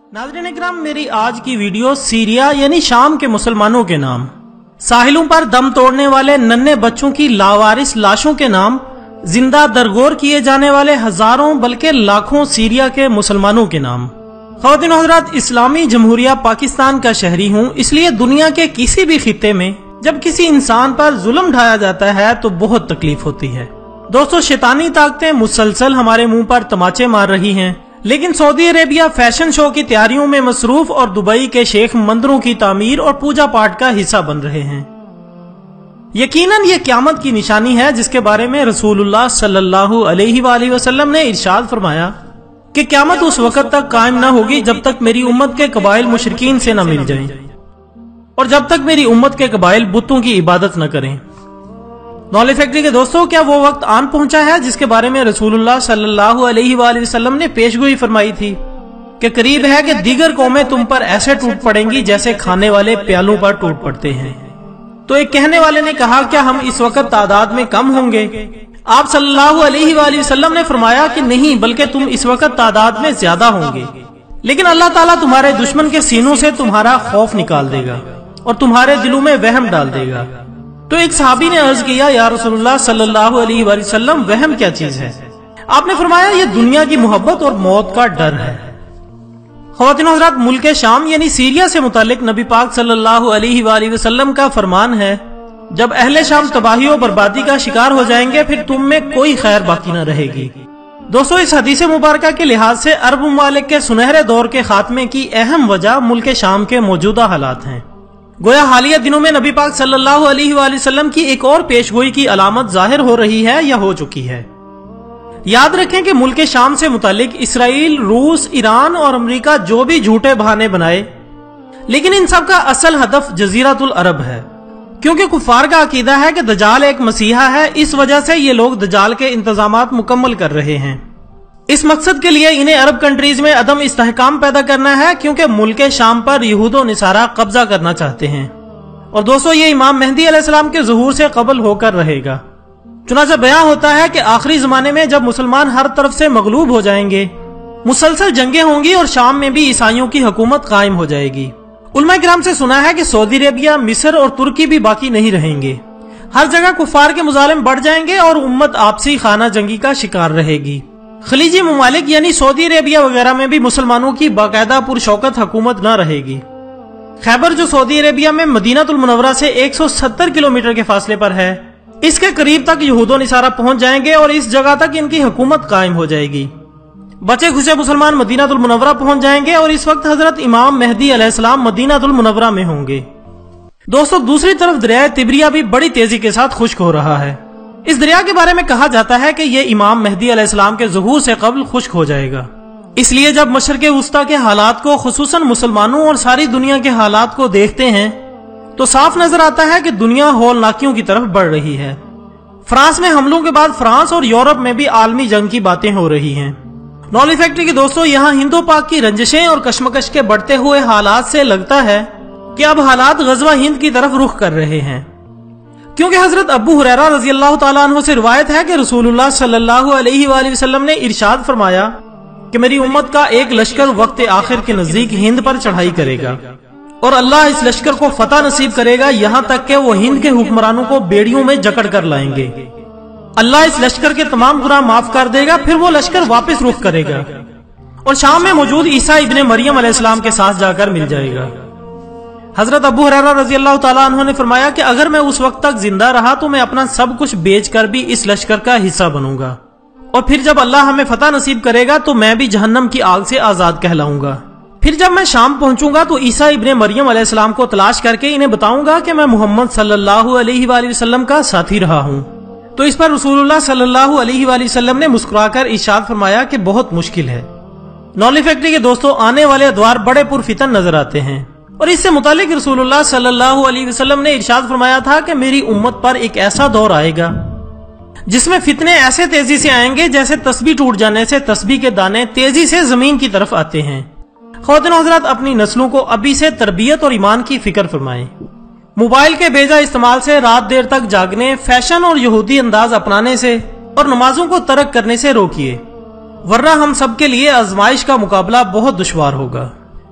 नाज़रीन इकराम, मेरी आज की वीडियो सीरिया यानी शाम के मुसलमानों के नाम, साहिलों पर दम तोड़ने वाले नन्हे बच्चों की लावारिस लाशों के नाम, जिंदा दरगोर किए जाने वाले हजारों बल्कि लाखों सीरिया के मुसलमानों के नाम। ख़वातीन हज़रात, इस्लामी जमहूरिया पाकिस्तान का शहरी हूँ, इसलिए दुनिया के किसी भी खित्ते में जब किसी इंसान पर जुल्म ढाया जाता है तो बहुत तकलीफ होती है। दोस्तों, शैतानी ताकतें मुसलसल हमारे मुंह पर तमाचे मार रही हैं, लेकिन सऊदी अरेबिया फैशन शो की तैयारियों में मसरूफ और दुबई के शेख मंदिरों की तामीर और पूजा पाठ का हिस्सा बन रहे हैं। यकीनन ये क़यामत की निशानी है जिसके बारे में रसूलुल्लाह सल्लल्लाहु अलैहि वसल्लम ने इरशाद फरमाया कि क़यामत उस वक्त तक कायम न होगी जब तक मेरी उम्मत के कबाइल मुशरिकीन से न मिल जाएं और जब तक मेरी उम्मत के कबाइल बुतों की इबादत न करें। नॉलेज फैक्ट्री के दोस्तों, क्या वो वक्त आन पहुंचा है जिसके बारे में रसूलुल्लाह सल्लल्लाहु अलैहि वसल्लम ने पेशगोई फरमाई थी कि करीब है कि दीगर कौमें तुम पर ऐसे टूट पड़ेंगी जैसे खाने वाले प्यालों पर टूट पड़ते हैं। तो एक कहने वाले ने कहा, क्या हम इस वक्त तादाद में कम होंगे? आप सल्लल्लाहु अलैहि वसल्लम ने फरमाया कि नहीं, बल्कि तुम इस वक्त तादाद में ज्यादा होंगे, लेकिन अल्लाह ताला तुम्हारे दुश्मन के सीनों से तुम्हारा खौफ निकाल देगा और तुम्हारे दिलों में वहम डाल देगा। तो एक सहाबी ने अर्ज किया, या रसूलुल्लाह सल्लल्लाहु अलैहि वसल्लम, वहम क्या चीज है? आपने फरमाया, ये दुनिया की मोहब्बत और मौत का डर है। ख़वातीन हज़रात, मुल्क शाम यानी सीरिया से मुतालिक नबी पाक सल्लल्लाहु अलैहि वसल्लम का फरमान है, जब अहले शाम तबाही और बर्बादी का शिकार हो जाएंगे फिर तुम में कोई खैर बाकी न रहेगी। दोस्तों, इस हदीस मुबारका के लिहाज से अरब ममालिक के सुनहरे दौर के खात्मे की अहम वजह मुल्क शाम के मौजूदा हालात हैं। गोया हालिया दिनों में नबी पाक सल्लल्लाहु अलैहि वसल्लम की एक और पेशगोई की अलामत जाहिर हो रही है या हो चुकी है। याद रखें कि मुल्क शाम से मुतालिक इसराइल, रूस, ईरान और अमेरिका जो भी झूठे बहाने बनाए, लेकिन इन सब का असल हदफ जजीरतुल अरब है, क्योंकि कुफार का अकीदा है कि दजाल एक मसीहा है। इस वजह से ये लोग दजाल के इंतजामात मुकम्मल कर रहे हैं। इस मकसद के लिए इन्हें अरब कंट्रीज में अदम इस्तेहकाम पैदा करना है, क्योंकि मुल्क शाम पर यहूदो निसारा कब्जा करना चाहते हैं। और दोस्तों, ये इमाम मेहदी अलैहिस्सलाम के ज़ुहूर से कबल होकर रहेगा। चुनांचे बयां होता है कि आखिरी जमाने में जब मुसलमान हर तरफ से मगलूब हो जाएंगे, मुसलसल जंगें होंगी और शाम में भी ईसाइयों की हुकूमत कायम हो जाएगी। उलमा किराम से सुना है कि सऊदी अरेबिया, मिस्र और तुर्की भी बाकी नहीं रहेंगे। हर जगह कुफार के मुजालिम बढ़ जाएंगे और उम्मत आपसी खाना जंगी का शिकार रहेगी। खलीजी ममालिक यानी सऊदी अरेबिया वगैरह में भी मुसलमानों की बाकायदा पुरशौकत हुकूमत न रहेगी। खैबर, जो सऊदी अरेबिया में मदीनातुल मुनव्वरा से 170 किलोमीटर के फासले पर है, इसके करीब तक यहूदो निसारा पहुंच जाएंगे और इस जगह तक इनकी हुकूमत कायम हो जाएगी। बचे खुचे मुसलमान मदीनातुल मुनव्वरा पहुंच जाएंगे और इस वक्त हजरत इमाम मेहदी अलैहिस्सलाम मदीनातुल मुनव्वरा में होंगे। दोस्तों, दूसरी तरफ दरिया तिब्रिया भी बड़ी तेजी के साथ खुश्क हो रहा है। इस दरिया के बारे में कहा जाता है कि यह इमाम मेहदी अलैहिस्सलाम के ज़ुहूर से कबल खुश्क हो जाएगा। इसलिए जब मशरिक़े वुस्ता के हालात को, खुसूसन मुसलमानों और सारी दुनिया के हालात को देखते हैं तो साफ नजर आता है कि दुनिया हौलनाकियों की तरफ बढ़ रही है। फ्रांस में हमलों के बाद फ्रांस और यूरोप में भी आलमी जंग की बातें हो रही हैं। नॉलेज फैक्ट्री के दोस्तों, यहाँ हिंदो पाक की रंजिशें और कशमकश के बढ़ते हुए हालात से लगता है कि अब हालात गजवा हिंद की तरफ रुख कर रहे हैं, क्योंकि हजरत अबू हुरैरा रज़ी अल्लाह तआला अन्हु से रिवायत है कि रसूलुल्लाह सल्लल्लाहु अलैहि वसल्लम ने इरशाद फरमाया कि मेरी उम्मत का एक लश्कर वक्त आखिर के नजदीक हिंद पर चढ़ाई करेगा और अल्लाह इस लश्कर को फतह नसीब करेगा, यहाँ तक कि वो हिंद के हुक्मरानों को बेड़ियों में जकड़ कर लाएंगे। अल्लाह इस लश्कर के तमाम गुनाह माफ कर देगा, फिर वो लश्कर वापस रुख करेगा और शाम में मौजूद ईसा इब्ने मरियम अलैहिस्सलाम के साथ जाकर मिल जाएगा। हजरत अबू हुरैरा रज़ी अल्लाह तआला अन्हु ने फरमाया कि अगर मैं उस वक्त तक जिंदा रहा तो मैं अपना सब कुछ बेचकर भी इस लश्कर का हिस्सा बनूंगा, और फिर जब अल्लाह हमें फतह नसीब करेगा तो मैं भी जहन्नम की आग से आजाद कहलाऊंगा। फिर जब मैं शाम पहुंचूंगा तो ईसा इब्ने मरियम अलैहिस्सलाम को तलाश करके इन्हें बताऊंगा कि मैं मोहम्मद सल्लल्लाहु अलैहि वसल्लम का साथी रहा हूं। तो इस पर रसूलुल्लाह सल्लल्लाहु अलैहि वसल्लम ने मुस्कुराकर इरशाद फरमाया कि बहुत मुश्किल है। नॉलेज फैक्ट्री के दोस्तों, आने वाले अदवार बड़े पुरफितन नजर आते हैं और इससे मुतालिक रसूलुल्लाह सल्लल्लाहु अलैहि वसल्लम ने इरशाद फरमाया था कि मेरी उम्मत पर एक ऐसा दौर आएगा जिसमें फितने ऐसे तेजी से आएंगे जैसे तस्बीह टूट जाने से तस्बीह के दाने तेजी से जमीन की तरफ आते हैं। ख़वातीन हज़रात, अपनी नस्लों को अभी से तरबियत और ईमान की फिक्र फरमाएं। मोबाइल के बेजा इस्तेमाल से, रात देर तक जागने, फैशन और यहूदी अंदाज अपनाने से और नमाजों को तर्क करने से रोकिए, वरना हम सब के लिए आजमाइश का मुकाबला बहुत दुश्वार होगा।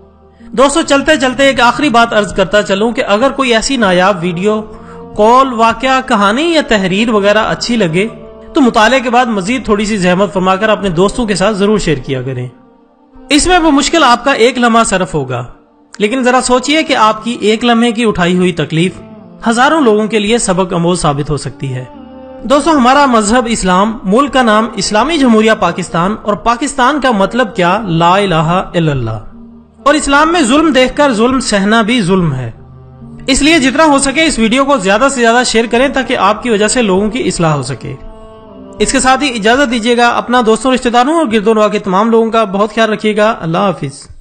دوستو چلتے چلتے ایک آخری بات عرض کرتا چلوں کہ اگر کوئی ایسی نایاب ویڈیو، قول، واقعہ، کہانی یا تحریر وغیرہ اچھی لگے تو مطالعے کے بعد مزید تھوڑی سی زحمت فرما کر اپنے دوستوں کے ساتھ ضرور شیئر کیا کریں۔ اس میں بمشکل آپ کا ایک لمحہ صرف ہوگا، لیکن ذرا سوچئے کہ آپ کی ایک لمحے کی اٹھائی ہوئی تکلیف ہزاروں لوگوں کے لیے سبق آموز ثابت ہو سکتی ہے۔ دوستو ہمارا مذہب اسلام، ملک کا نام اسلامی جمہوریہ پاکستان، اور پاکستان کا مطلب کیا؟ لا الہ الا اللہ۔ اور اسلام میں ظلم دیکھ کر ظلم سہنا بھی ظلم ہے۔ اس لیے جتنا ہو سکے اس ویڈیو کو زیادہ سے زیادہ شیئر کریں تاکہ آپ کی وجہ سے لوگوں کی اصلاح ہو سکے۔ اس کے ساتھ ہی اجازت دیجیے گا، اپنا دوستوں، رشتہ داروں اور گرد و نواح کے تمام لوگوں کا بہت خیال رکھیے گا۔ اللہ حافظ۔